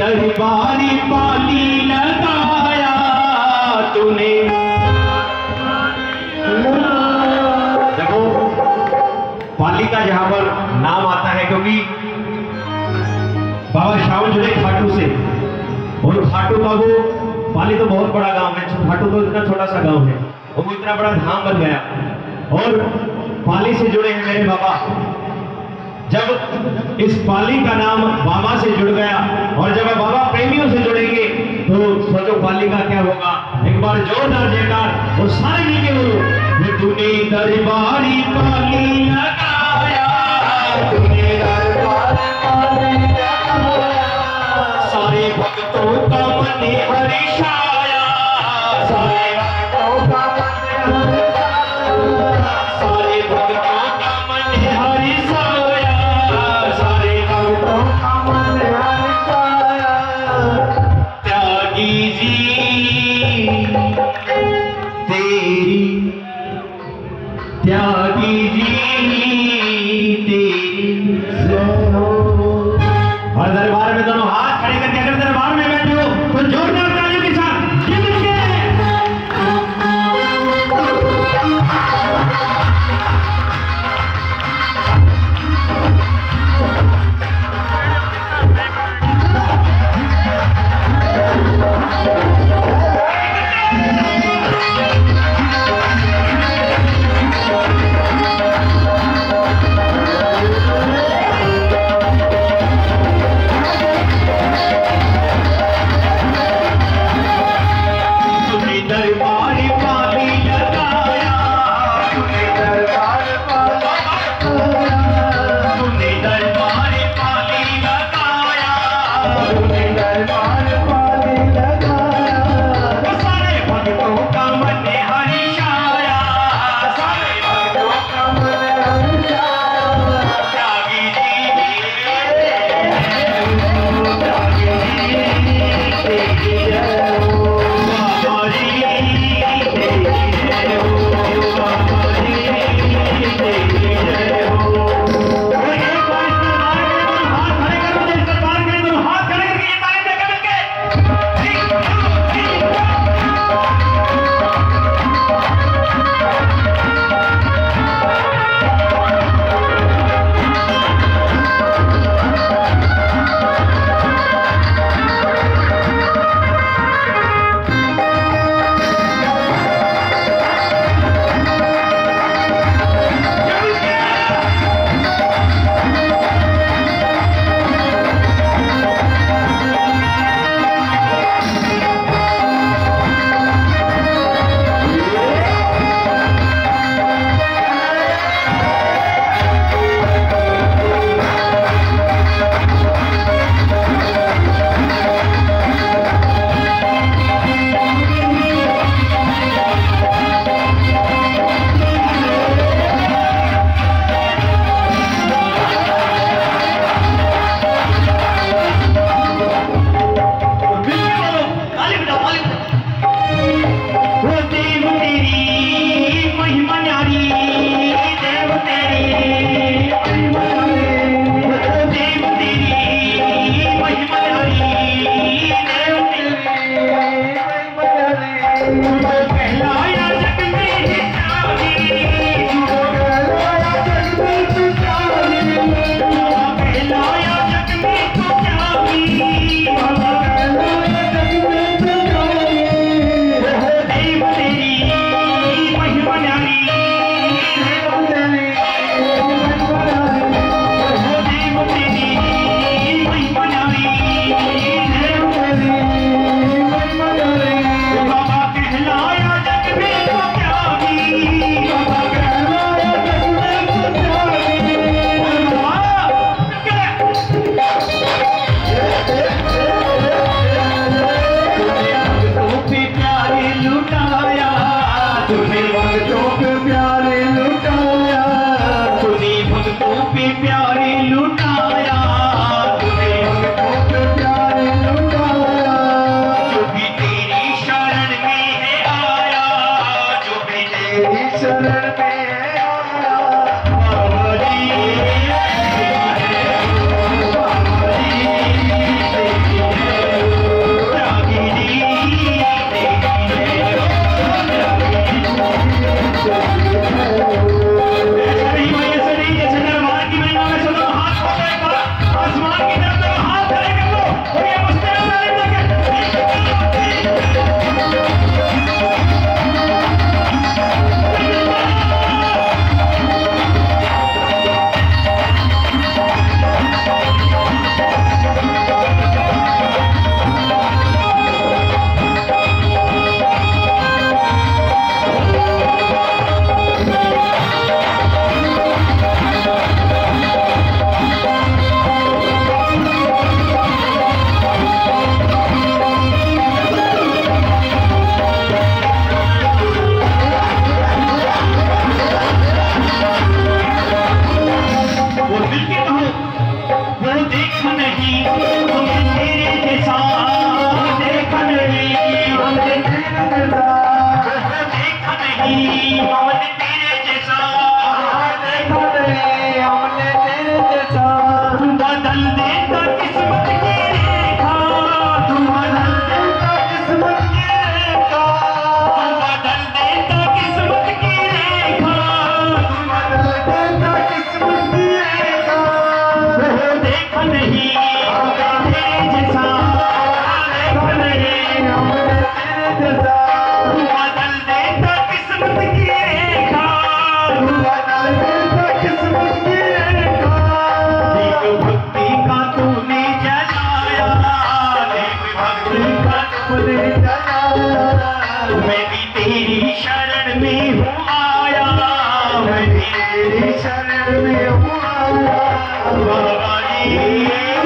दरबारी पाली लगाया तूने। देखो पाली का जहां पर नाम आता है क्योंकि बाबा श्याम जुड़े खाटू से, और खाटू का वो पाली तो बहुत बड़ा गांव है, खाटू तो इतना छोटा सा गांव है, वो इतना बड़ा धाम बन गया। और पाली से जुड़े हैं मेरे बाबा। जब इस पाली का नाम बाबा से जुड़ गया और जब बाबा प्रेमियों से जुड़ेंगे तो सोचो पाली का क्या होगा। एक बार जोरदार जयकार और सारे मिलके बोलो, तूने दरबारी पाली लगाया, तूने दरबारी पाली लगाया, सारे भक्तों का मन हर्षाया, सारे भक्तों का मन हर्षाया, सारे भक्तों का मन हर्षाया, सारे भक्तों का मन हर्षाया। त्यागी जी तेरी, त्यागी जी तेरी जय हो। और दरबार में दोनों हाथ खड़े करके अगर दरबार में बैठे हो तो जोरदार तालियों के साथ नहीं हमने तेरे जैसा, देखा नहीं हमने तेरे जैसा। तू बदल देता किस्मत की रेखा, तू बदल देता किस्मत की रेखा, तू बदल देता किस्मत की रेखा, तू बदल देता किस्मत की रेखा। वो देखा नहीं हमने तेरे जैसा, देखा नहीं हमने तेरे जैसा। तू बदल देता किस्मत की रेखा, तू बदल देता किस्मत की रेखा। देव भक्ति का तूने जलाया, देव भक्ति का तूने जलाया। मैं भी तेरी शरण में हूँ आया, मैं भी तेरी शरण में हूँ आया। बाबा जी,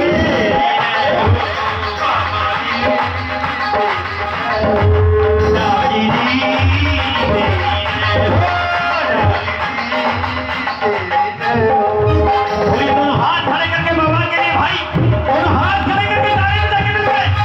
हाथ खड़े करके बाबा के लिए भाई, और हाथ खड़े करके ताली बजा के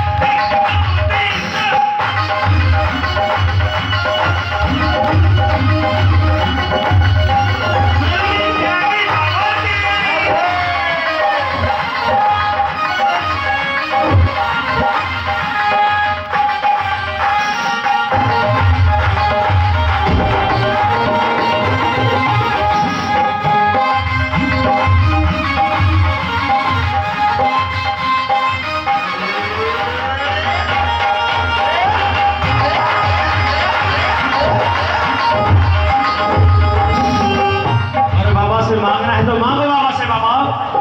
मांगना है तो मांगो बाबा से। बाबा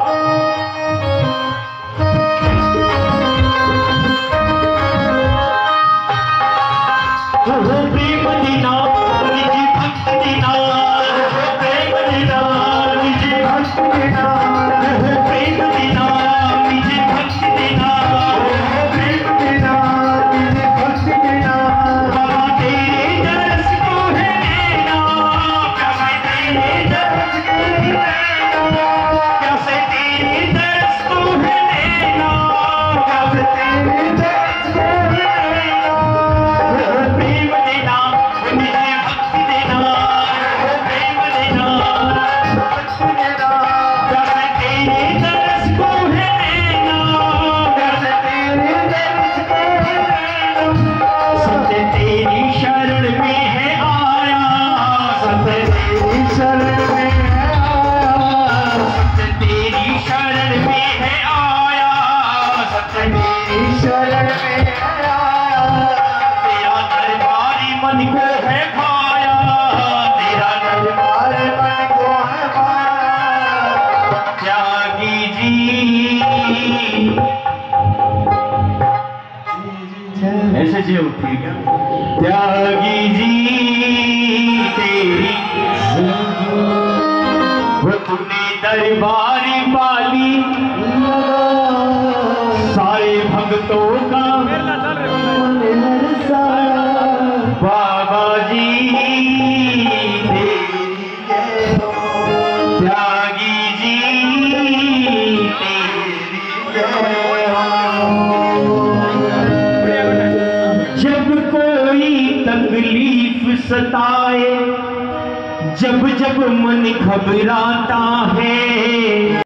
प्रेम दीना निजी भक्त दीना, प्रेम दीना निजी भक्त दीना, प्रेम दीना निजी भक्त दीना, प्रेम दीना निजी भक्त दीना। बाबा तेरे दर्श को है लेना, प्यासे तेरे दर्श को है लेना, प्यासे तेरे दर्श को है लेना, प्यासे तेरे दर्श को है लेना। प्रेम देना निजी भक्ति देना, प्रेम देना भक्ति देना, प्यासे तेरे दर्श को है लेना, प्यासे तेरे दर्श को है लेना। सत्य तेरी शरण में है आया, सत्य तेरी शरण में है आया, सत्य तेरी शरण में है आया, सत्य तेरी शरण में है आया। तेरा दरबारी मन को है भाया, तेरा दरबारी मन को है भाया। त्यागी जी ऐसे जी उठी क्या? त्यागी जी तेरी वो तूने दरबारी पाली, सारे भक्तों का बाबा जी तेरी जय हो। त्यागी जी तेरी जय हो। जब कोई तकलीफ सताए, जब जब मन घबराता है,